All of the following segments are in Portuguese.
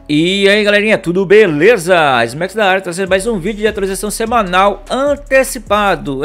E aí galerinha, tudo beleza? Smax da área trazendo mais um vídeo de atualização semanal antecipado.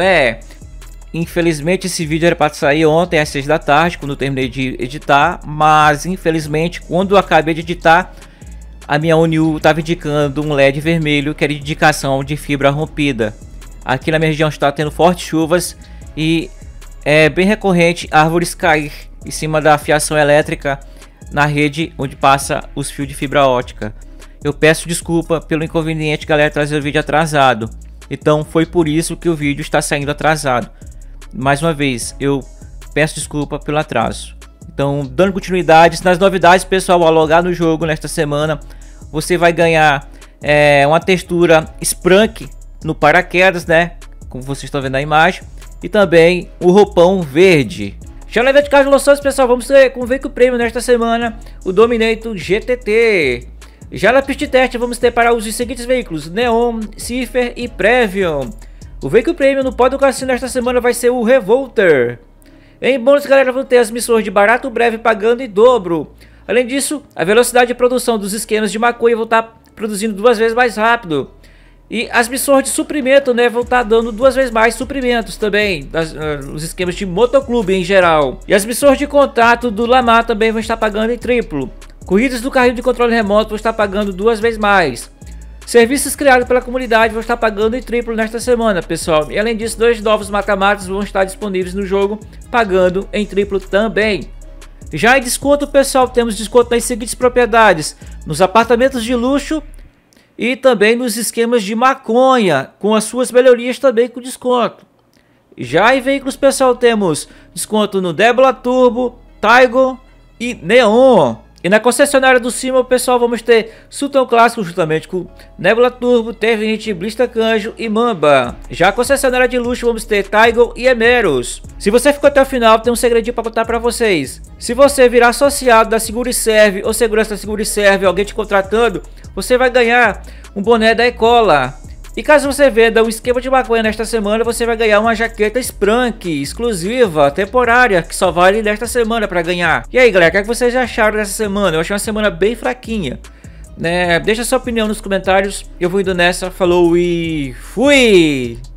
Infelizmente esse vídeo era para sair ontem às 6 da tarde, quando eu terminei de editar. Mas infelizmente quando eu acabei de editar, a minha ONU estava indicando um LED vermelho, que era indicação de fibra rompida. Aqui na minha região está tendo fortes chuvas e é bem recorrente árvores cair em cima da fiação elétrica na rede onde passa os fios de fibra ótica. Eu peço desculpa pelo inconveniente, galera, trazer o vídeo atrasado. Então foi por isso que o vídeo está saindo atrasado. Mais uma vez, eu peço desculpa pelo atraso. Então, dando continuidade nas novidades, pessoal, ao logar no jogo nesta semana, você vai ganhar uma textura Sprunk no paraquedas, né? Como vocês estão vendo na imagem. E também o roupão verde. Já na de Carlos Santos, pessoal, vamos ter com o veículo prêmio nesta semana o Dominator GTT. Já na pista de teste vamos ter para os seguintes veículos: Neon, Cipher e Previon. O veículo prêmio no pódio do cassino nesta semana vai ser o Revolter. Em bônus, galera, vão ter as missões de barato breve pagando em dobro. Além disso, a velocidade de produção dos esquemas de maconha vão estar produzindo 2 vezes mais rápido. E as missões de suprimento, né, vão estar dando 2 vezes mais suprimentos também, os esquemas de motoclube em geral. E as missões de contato do Lamar também vão estar pagando em triplo. Corridas do carrinho de controle remoto vão estar pagando 2 vezes mais. Serviços criados pela comunidade vão estar pagando em triplo nesta semana, pessoal. E além disso, 2 novos mata-matas vão estar disponíveis no jogo, pagando em triplo também. Já em desconto, pessoal, temos desconto nas seguintes propriedades: nos apartamentos de luxo e também nos esquemas de maconha, com as suas melhorias também com desconto. Já em veículos, pessoal, temos desconto no Débora Turbo, Taigo e Neon. E na concessionária do Cima, pessoal, vamos ter Sultan Clássico juntamente com Nebula Turbo, T20, Blista Canjo e Mamba. Já a concessionária de luxo vamos ter Taigo e Emeros. Se você ficou até o final, tem um segredinho para contar para vocês. Se você virar associado da Seguriserve ou segurança da Seguriserve, alguém te contratando, você vai ganhar um boné da Ecola. E caso você venda um esquema de maconha nesta semana, você vai ganhar uma jaqueta Sprunk exclusiva, temporária, que só vale nesta semana para ganhar. E aí, galera, o que é que vocês acharam dessa semana? Eu achei uma semana bem fraquinha, né? Deixa sua opinião nos comentários. Eu vou indo nessa, falou e fui!